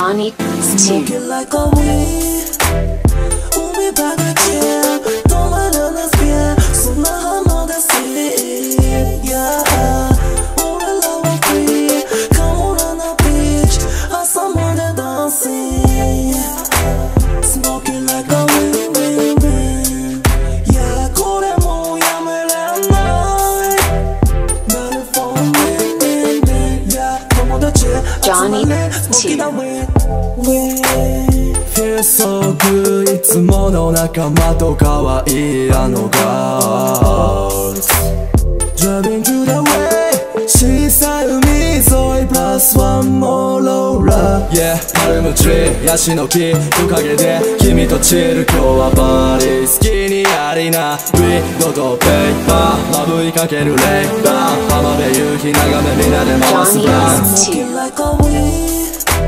Johnny Smoking like a weed 우리 다 같이 또 마련한 스피어 손나 한번 다시 Yeah All love and free Come on the beach I saw more than dancing Smoking like a weed Yeah これもうやめれない나를 for me Yeah 友達 Johnny Smoking that weed Feel so good いつもの仲間と可愛いあのガールズ Driving to the way 小さい海沿い Plus one more roller Yeah パルムツリーヤシの木木陰で君とチル今日はパーリー好きにやりな We ドとペーパーまぶいかけるレイバー浜辺夕日眺めみんなで回すバン Smoking like a weed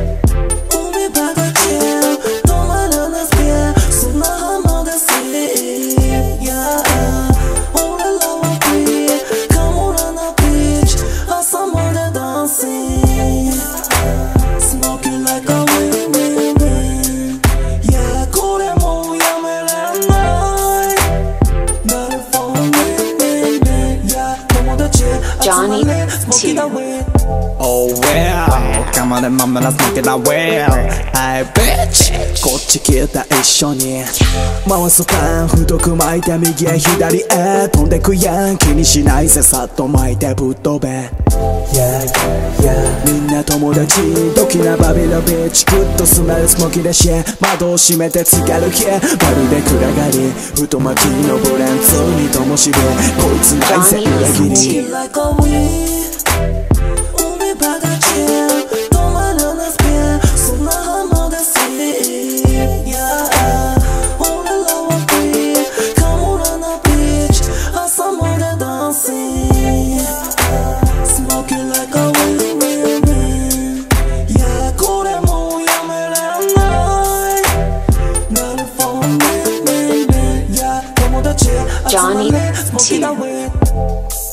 Smoking like a weed Yeah これもうやめれない나를 for me Yeah 友達 Johnny Smoking that weed Oh well Come on and mama let's smoke it that well Hey bitch こっち来た一緒に回すパン太く巻いて右へ左へ飛んでくやん気にしないぜさっと巻いてぶっ飛べYeah, yeah みんな友達ドキなバビロビッチグッとスメルスモキでシェ窓を閉めてつかる日まるで暗がり太巻きのブレンツにともしべこいつないぜ裏切り Smoking like a weed 우리 다 같이 또 마련한 스피어 손나 한번 다시 Yeah All love and free Come on the beach I saw more than dancing Smoking like a weed Yeah これもうやめれない나를 for me Yeah 友達 Johnny Smoking that weed